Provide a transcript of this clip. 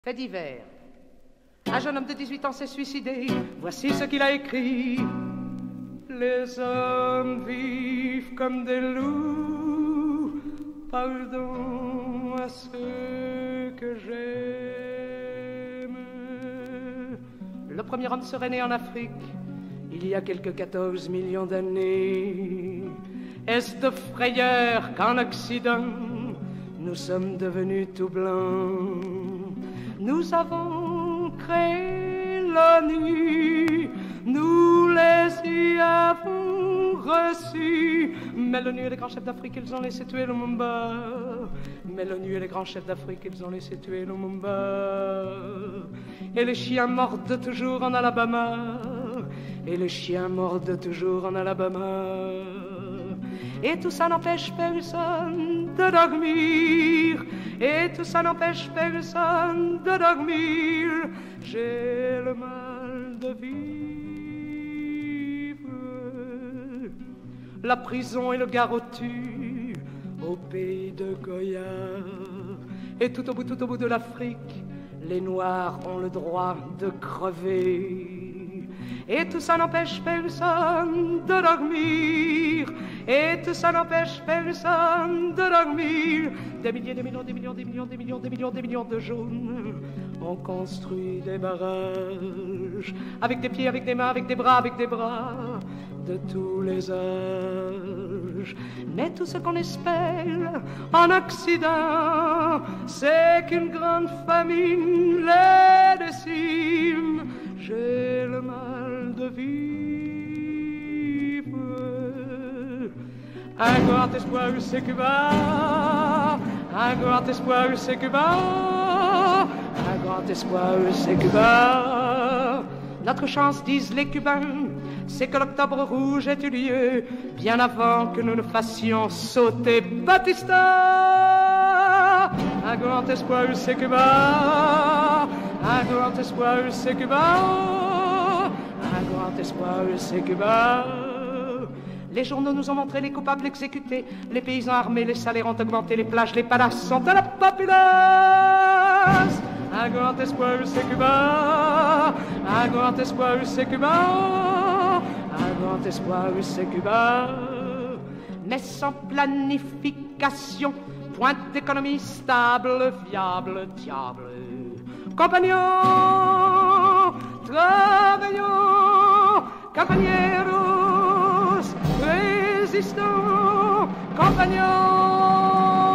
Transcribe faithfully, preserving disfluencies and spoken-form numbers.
Fait divers. Un jeune homme de dix-huit ans s'est suicidé. Voici ce qu'il a écrit. Les hommes vivent comme des loups. Pardon à ceux que j'aime. Le premier homme serait né en Afrique il y a quelques quatorze millions d'années. Est-ce de frayeur qu'en Occident nous sommes devenus tout blancs? Nous avons créé l'ONU, nous les y avons reçus. Mais l'ONU et les grands chefs d'Afrique, ils ont laissé tuer Lumumba. Mais l'ONU et les grands chefs d'Afrique, ils ont laissé tuer Lumumba. Et les chiens mordent toujours en Alabama. Et les chiens mordent toujours en Alabama. Et tout ça n'empêche personne de dormir. Et tout ça n'empêche personne de dormir. J'ai le mal de vivre. La prison et le garrot tuent au pays de Goya. Et tout au bout, tout au bout de l'Afrique, les Noirs ont le droit de crever. Et tout ça n'empêche personne de dormir. Et tout ça n'empêche personne de dormir. Des milliers, des millions, des millions, des millions, des millions, des millions, des millions de jaunes ont construit des barrages. Avec des pieds, avec des mains, avec des bras, avec des bras de tous les âges. Mais tout ce qu'on espère en Occident, c'est qu'une grande famine les décime. J'ai le mal de vivre. Un grand espoir, c'est Cuba. Un grand espoir, c'est Cuba. Un grand espoir, c'est Cuba. Notre chance, disent les Cubains, c'est que l'Octobre Rouge ait eu lieu bien avant que nous ne fassions sauter Batista. Un grand espoir, c'est Cuba. Un grand espoir, c'est Cuba. Un grand espoir, c'est Cuba. Les journaux nous ont montré les coupables exécutés. Les paysans armés, les salaires ont augmenté. Les plages, les palaces sont à la populace. Un grand espoir, c'est Cuba. Un grand espoir, c'est Cuba. Un grand espoir, c'est Cuba. Mais sans planification, point d'économie stable, viable, diable. Compagnons, travaillons, compañeros, résistons, compagnons.